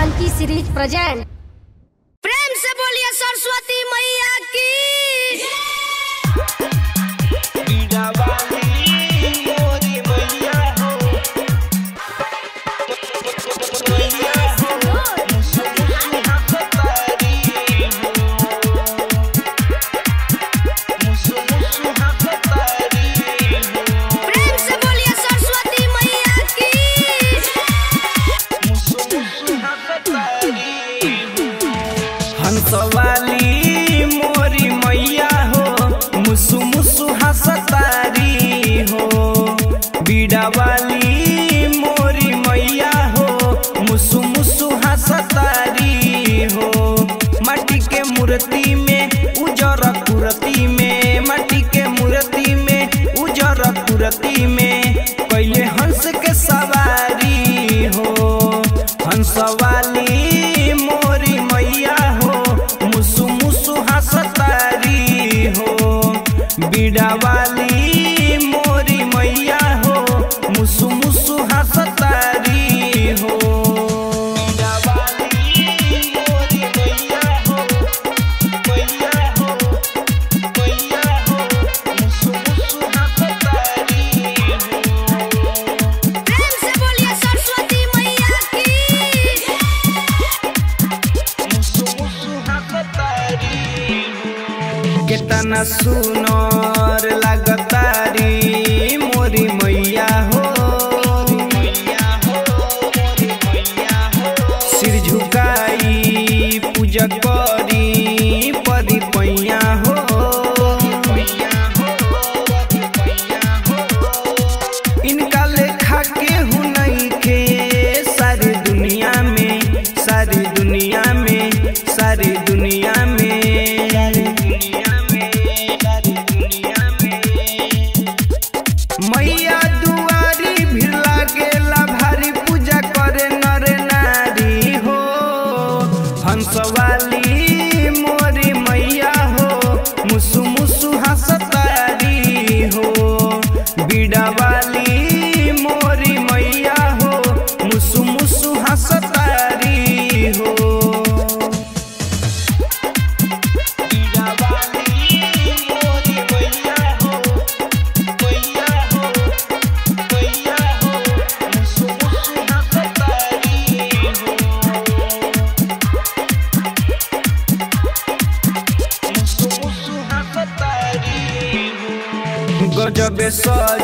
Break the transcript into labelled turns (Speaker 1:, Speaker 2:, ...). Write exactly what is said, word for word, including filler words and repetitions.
Speaker 1: Janaki series present.
Speaker 2: प्रेम से बोलिए सरस्वती मैया की।
Speaker 3: हंसवाली मोरी मैया हो, मुसु मुसु हंसतारी हो। बीड़ा वाली मोरी मैया हो, मुसु मुसु हंसतारी हो। माटी के मूर्ति में उजर कुरती में, माटी के मूर्ति में उजर कुरती में पहले हंस के सवारी हो। हंसवाली मोरी मैया हो, मुसु मुसु हंसतारी हो। बीड़ा वाली मोरी मैया हो, मुसु मुसु हंसतारी हो। बीड़ा वाली मोरी मैया हो, मैया हो, मैया हो, मुसु मुसु हंसतारी हो।
Speaker 2: प्रेम से बोलिए सरस्वती मैया की।
Speaker 3: मुसु मुसु हंसतारी हो। कितना सुनर लगतारी मोरी मैया हो, मैया हो, मोरी मैया हो। सिर झुकाई पूजा करी परी पैया हो, पैया हो, परी पैया हो। इनका लेखा केहू नहीं के सारी दुनिया में, सारी दुनिया में, सारी दुनिया में, सारी दुनिया में, सारी दुनिया में। मैया दुआरी भी लागेला भारी, पूजा करे नर नारी हो। हंसवाली मोरी मैया हो, मुसु मुसु हंसतारी हो। बीड़ा वाली मोरी मैया हो, मुसु मुसु हंसतारी हो। बीड़ा वाली मोरी मैया हो, मैया हो, मैया हो, मुसु मुसु हंसतारी हो। मुसु मुसु हंसतारी हो। गजब सज